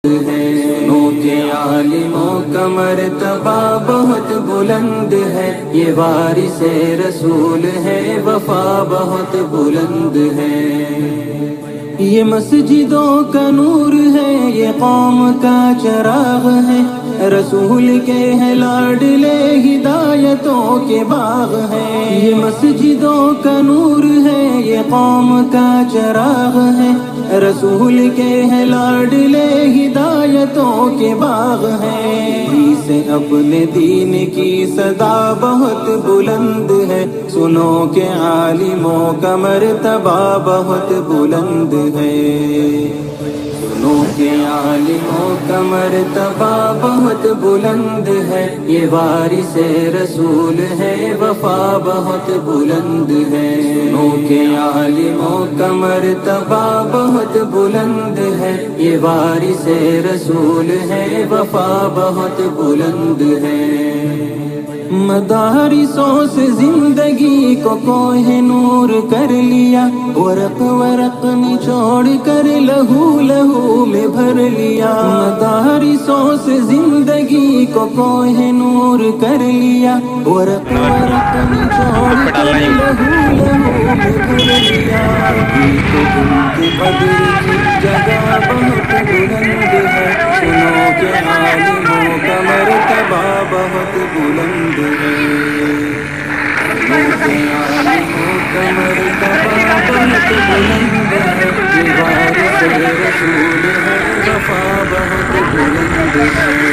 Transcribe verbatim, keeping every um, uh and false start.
ہے، سنو کہ عالموں کا مرتبہ بہت بلند ہے، یہ وارث رسول ہے، وفا بہت بلند ہے۔ یہ مسجدوں کا نور ہے، یہ قوم کا چراغ ہے، رسول کے ہے لاڈلے ہدایتوں کے باغ ہے۔ یہ مسجدوں کا نور ہے، یہ قوم کا چراغ ہے، رسول کے ہے لاڈلے ہدایتوں کے باغ ہے۔ سے اپنے دین کی صدا بہت بلند ہے، سنو کہ عالموں کا مرتبہ بہت بلند ہے، سنو کہ عالموں کا مرتبہ بہت بلند ہے، یہ وارث رسول ہے، وفا بہت بلند ہے۔ سنو کہ عالموں کا مرتبہ بہت بلند ہے، یہ وارث رسول ہے، وفا بہت بلند ہے۔ مدارسوں سے زندگی کو کوہ نور کر لیا، ورق ورق نچوڑ کر لہو لہو میں بھر لیا۔ مدارسوں سے زندگی کو کوہ نور کر لیا، ورق ورق نچوڑ کر لہو لہو میں بھر لیا۔ تو ان کی قدر کی جگہ بہت بلند ہے، سنو کہ عالموں کا مرتبہ بہت بلند ہے، سنو کہ عالموں کا مرتبہ بہت بلند ہے، یہ وارث رسول ہے، وفا بہت بلند ہے۔